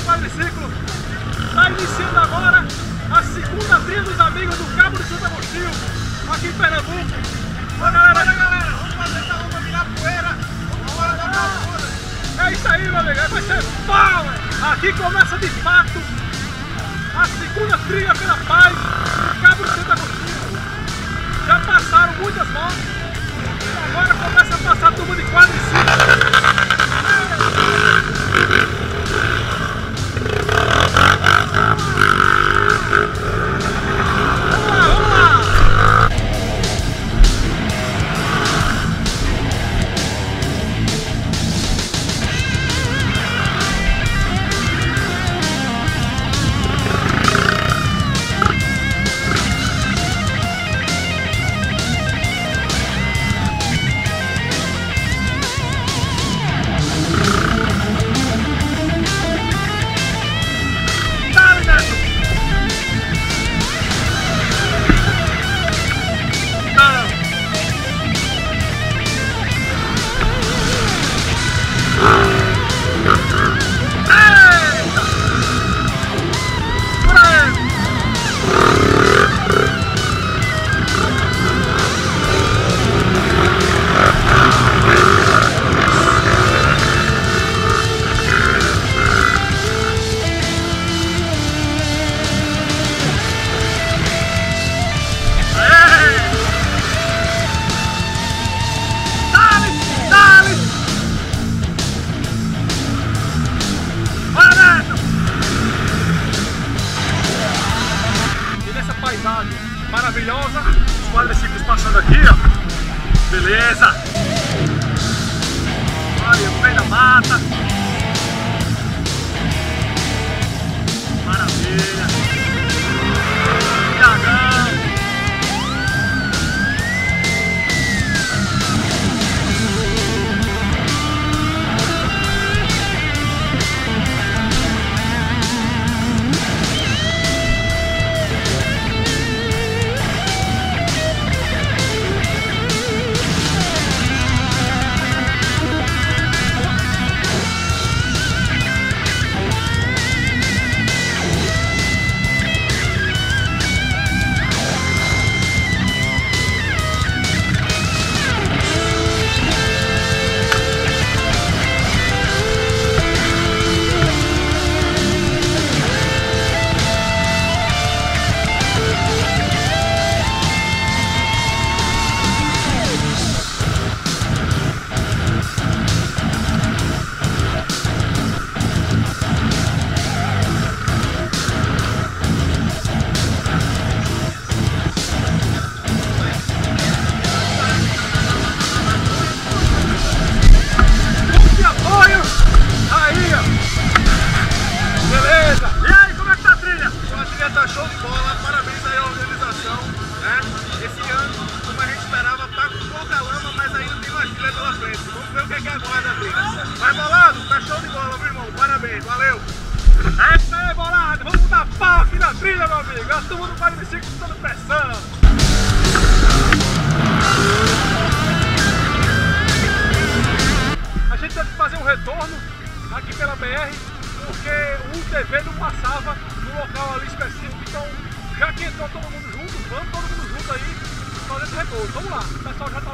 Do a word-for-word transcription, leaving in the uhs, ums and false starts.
do quadriciclo. Está iniciando agora a segunda trilha dos amigos do Cabo de Santo Agostinho, aqui em Pernambuco. Bora, galera, bora, galera, vamos fazer essa roupa virar poeira. Vamos dar uma. É isso aí, meu amigo, vai ser bom. Aqui começa de fato a segunda trilha pela paz do Cabo de Santo Agostinho. Já passaram muitas motos e agora começa a passar a turma de quadriciclo. Maravilhosa, os quadriciclos passando aqui, ó. Beleza! Olha, no meio da mata. Maravilha! Dragão! Vai bolado, tá show de bola, meu irmão, parabéns, valeu! É isso aí, bolado, vamos dar pau aqui na trilha, meu amigo, a turma do quadriciclo sob pressão! A gente teve que fazer um retorno aqui pela B R, porque o U T V não passava no local ali específico, então já que entrou todo mundo junto, vamos todo mundo junto aí fazer esse retorno, vamos lá, o pessoal já tá